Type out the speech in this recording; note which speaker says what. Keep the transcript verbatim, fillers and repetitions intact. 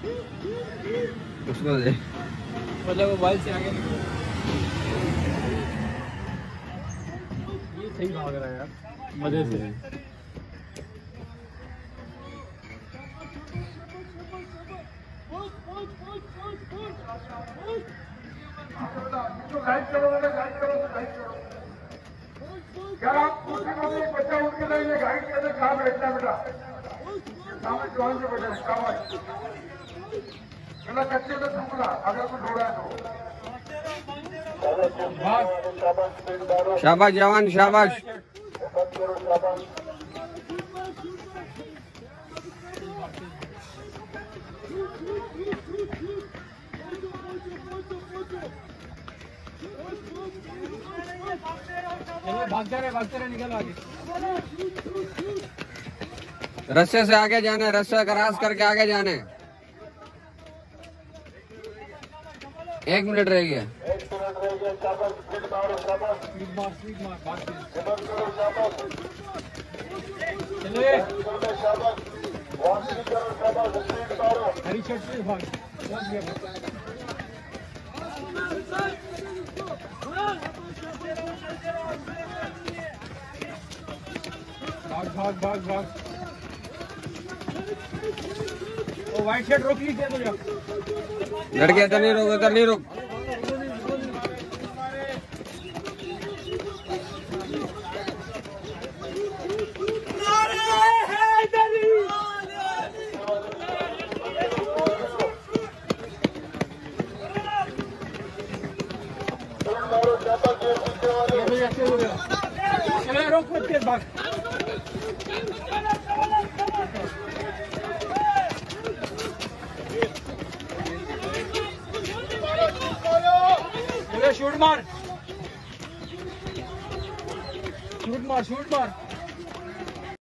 Speaker 1: उसको दे,
Speaker 2: मतलब मोबाइल से आगे निकलो। ये सही भाग रहा है यार मजे से।
Speaker 3: यार आप दूसरी बात एक बच्चा उठ के नहीं गाइड के अंदर कहाँ बैठना है बेटा, सामने जवान से बैठा है कहाँ है कच्चे तो टुकड़ा अगर कुछ हो रहा है तो।
Speaker 1: शाबाश जवान शाबाश।
Speaker 2: भागते रहे भागते रहे निकल आगे।
Speaker 1: रस्से से आगे जाना है, रस्सा क्रॉस करके आगे जाना है। एक मिनट रह गया।
Speaker 2: हरी शर्ट से भाग भाग भाग भाग। ओ व्हाइट शर्ट रोक लीजिए तो जा।
Speaker 1: लड़के इधर नहीं रोक, इधर नहीं रोक।
Speaker 2: चलो रोक मत के भाग। शूट मार शूट मार शूट मार।